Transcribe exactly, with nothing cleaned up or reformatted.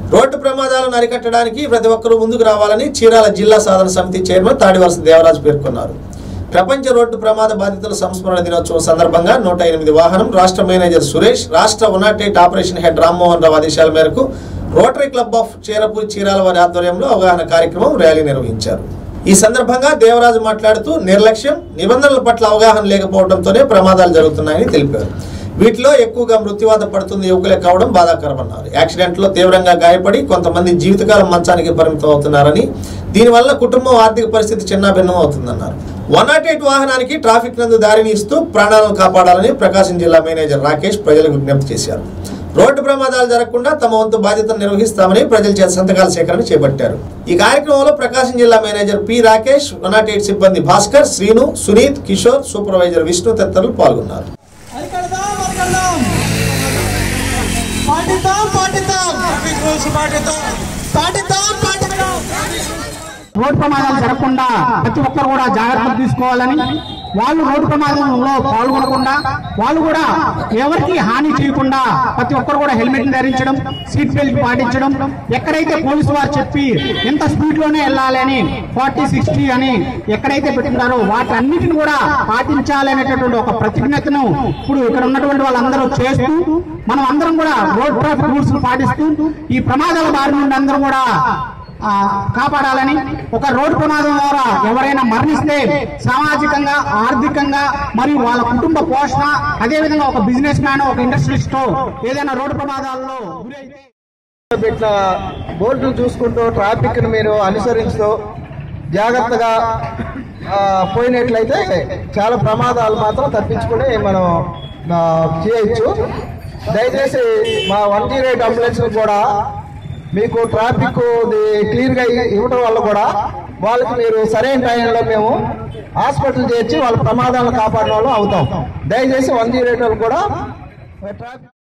Road ప్రమాదాలను అరికట్టడానికి ప్రతి ఒక్కరూ ముందుకు రావాలని చీరాల జిల్లా సాధన సమితి చైర్మన్ తాడివలస దేవరాజు పేర్కొన్నారు. ప్రపంచ రోడ్డు ప్రమాద బాధితుల సంస్మరణ దినోత్సవం సందర్భంగా నూట ఎనిమిది వాహనం రాష్ట్ర మేనేజర్ సురేష్, రాష్ట్ర one nought eight operation head Rammohan Rao ఆదేశాల మేరకు రోటరీ క్లబ్ ఆఫ్ చీరపూరి చీరాల వారి ఆధ్వర్యంలో అవగాహన కార్యక్రమం ర్యాలీ నిర్వహించారు. ఈ సందర్భంగా దేవరాజు మాట్లాడుతూ నిర్లక్ష్యం, నిబంధనల పట్ల అవగాహన లేకపోవడంతోనే ప్రమాదాలు జరుగుతున్నాయని తెలిపారు. వీటిలో ఎక్కువగా మృత్యువాత పడుతున్న యువకులే కావడం బాధాకరమన్నారు. యాక్సిడెంట్లో తీవ్రంగా గాయపడి కొంతమంది జీవితకాలం మంచానికి పరిమితం అవుతున్నారని, దీనివల్ల కుటుంబం ఆర్థిక పరిస్థితి చిన్నాభిన్నం అవుతుందన్నారు. వన్ నాట్ ఎయిట్ వాహనానికి ట్రాఫిక్ నందు దారిని ఇస్తూ ప్రాణాలను కాపాడాలని ప్రకాశం జిల్లా మేనేజర్ రాకేష్ ప్రజలకు విజ్ఞప్తి చేశారు. రోడ్డు ప్రమాదాలు జరగకుండా తమ వంతు బాధ్యతను నిర్వహిస్తామని ప్రజల చేత సంతకాల సేకరణ చేపట్టారు. ఈ కార్యక్రమంలో ప్రకాశం జిల్లా manager P Rakesh, one nought eight సిబ్బంది భాస్కర్, శ్రీను, సునీత్, కిషోర్, సూపర్వైజర్ విష్ణు తదితరులు పాల్గొన్నారు. రోడ్డు ప్రమాదాలు జరగకుండా ప్రతి ఒక్కరు కూడా జాగ్రత్తలు తీసుకోవాలని, వాళ్ళు రోడ్డు ప్రమాదంలో పాల్గొనకుండా వాళ్ళు కూడా ఎవరికి హాని చేయకుండా ప్రతి ఒక్కరు కూడా హెల్మెట్ ధరించడం, సీట్ బెల్ట్ పాటించడం, ఎక్కడైతే పోలీసు వారు చెప్పి ఎంత స్పీడ్ లోనే వెళ్ళాలి అని ఫార్టీ సిక్స్టీ అని ఎక్కడైతే పెట్టుకున్నారో వాటన్నిటిని కూడా పాటించాలి అనేటటువంటి ఒక ప్రతిజ్ఞతను ఇప్పుడు ఇక్కడ ఉన్నటువంటి వాళ్ళందరూ చేస్తూ మనం అందరం కూడా రోడ్ ట్రాఫిక్ రూల్స్ పాటిస్తూ ఈ ప్రమాదాల బారి నుండి అందరం కూడా కాపాడాలని, ఒక రోడ్డు ప్రమాదం ద్వారా ఎవరైనా మరణిస్తే సామాజికంగా, ఆర్థికంగా మరియు వాళ్ళ కుటుంబ పోషణ, అదేవిధంగా ఒక బిజినెస్ మ్యాన్, ఒక ఇండస్ట్రియలిస్ట్ ఏదైనా రోడ్డు ప్రమాదాల్లో ఇట్లా బోర్డులు చూసుకుంటూ ట్రాఫిక్ ను మీరు అనుసరిస్తూ జాగ్రత్తగా పోయినట్లయితే చాలా ప్రమాదాలు మాత్రం తప్పించుకుని మనం చేయొచ్చు. దయచేసి మా వన్ జీరో ఎయిట్ అంబులెన్స్ కూడా మీకు ట్రాఫిక్ క్లియర్ గా ఇవ్వడం వల్ల కూడా వాళ్ళకి మీరు సరైన టైంలో మేము హాస్పిటల్ చేర్చి వాళ్ళ ప్రమాదాలను కాపాడడం అవుతాం. దయచేసి వన్ జీరో ఎయిట్ కూడా ట్రాఫిక్